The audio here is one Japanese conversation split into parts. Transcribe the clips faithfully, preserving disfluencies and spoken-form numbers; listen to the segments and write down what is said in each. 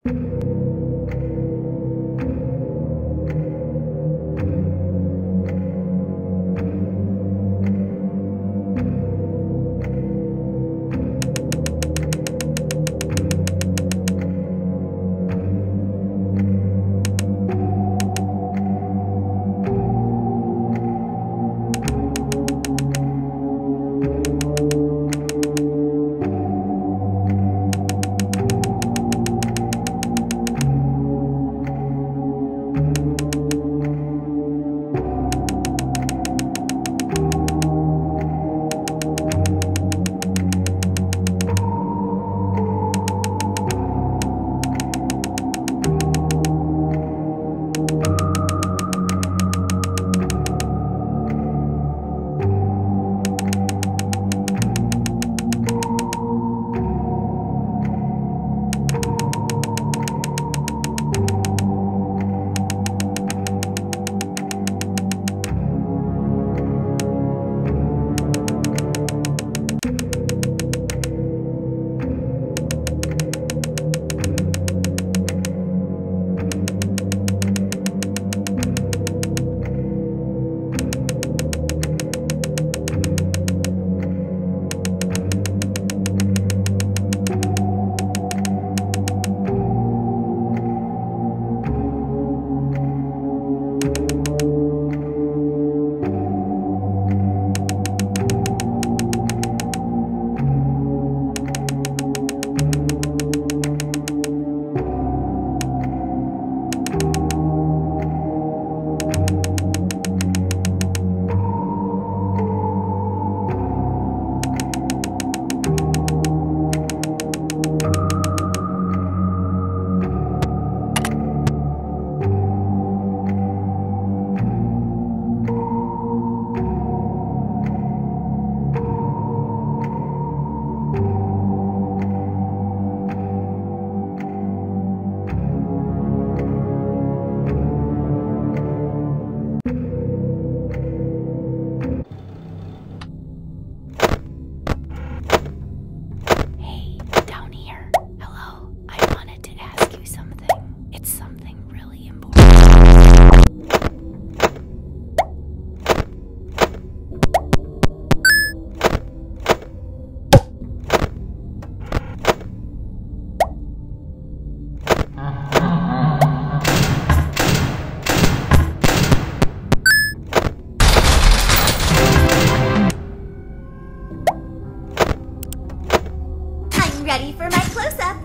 Ready for my close-up.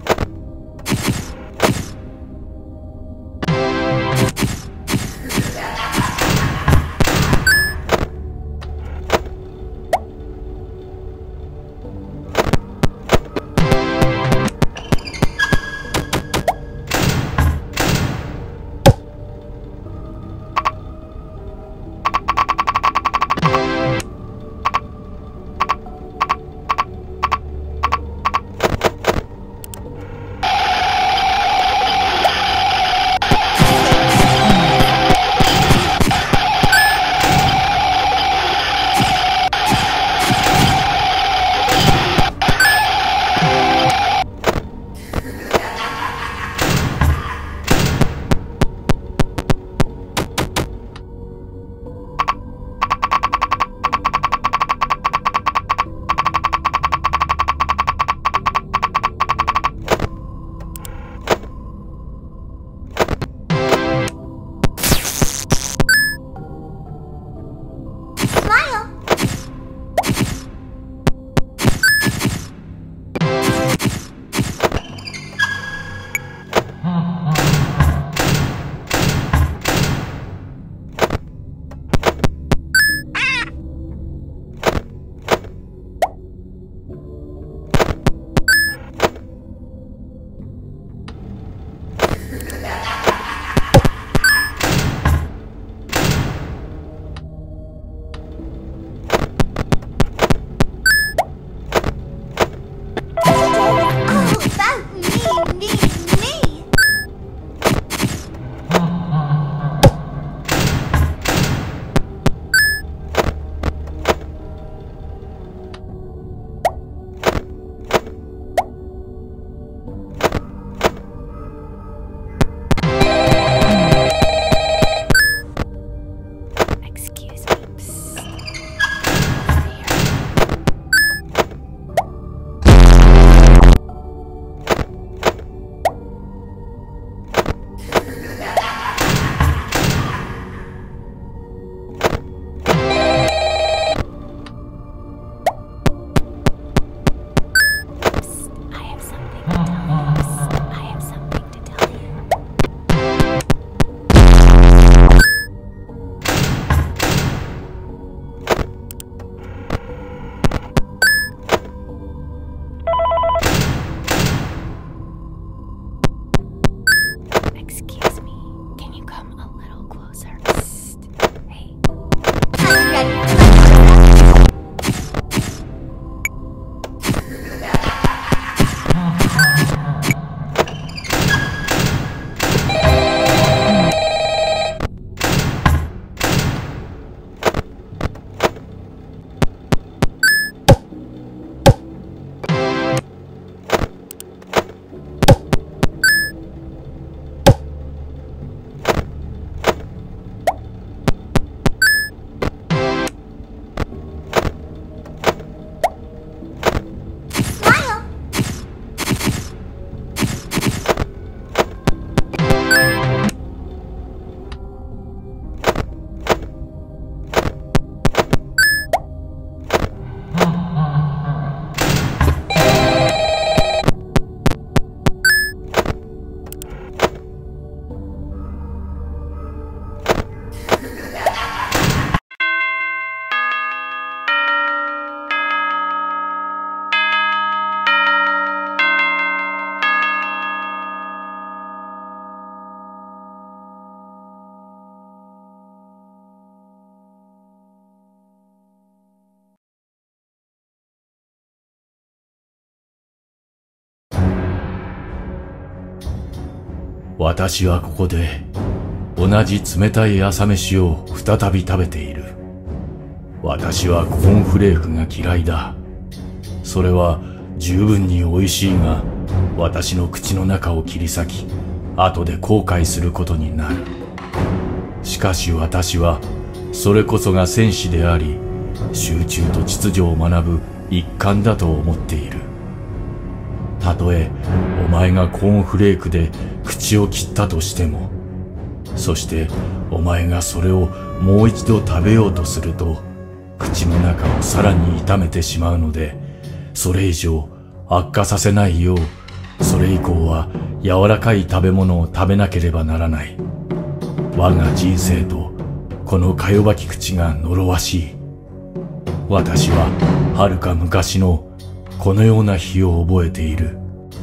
私はここで同じ冷たい朝飯を再び食べている。私はコーンフレークが嫌いだ。それは十分に美味しいが、私の口の中を切り裂き、後で後悔することになる。しかし私は、それこそが戦士であり、集中と秩序を学ぶ一環だと思っている。たとえお前がコーンフレークで口を切ったとしても、そしてお前がそれをもう一度食べようとすると、口の中をさらに痛めてしまうので、それ以上悪化させないよう、それ以降は柔らかい食べ物を食べなければならない。我が人生とこのかよばき口が呪わしい。私ははるか昔のこのような日を覚えている。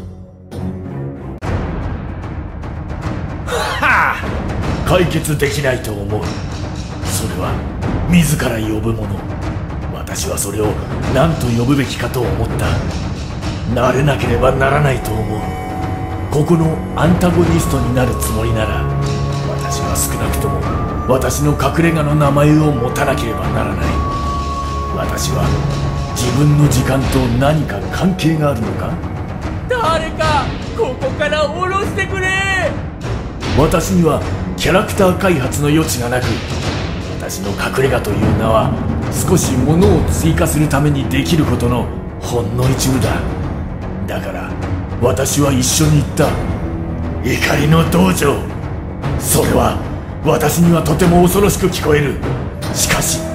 はあ、解決できないと思う。それは自ら呼ぶもの。私はそれを何と呼ぶべきかと思った。慣れなければならないと思う。ここのアンタゴニストになるつもりなら、私は少なくとも私の隠れ家の名前を持たなければならない。私は自分の時間と何か関係があるのか？ 誰かここから下ろしてくれ。 私にはキャラクター開発の余地がなく、私の隠れ家という名は少し物を追加するためにできることのほんの一部だ。だから私は一緒に行った。怒りの道場。それは私にはとても恐ろしく聞こえる。しかし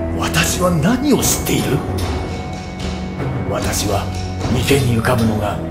私は何を知っている？私は池に浮かぶのが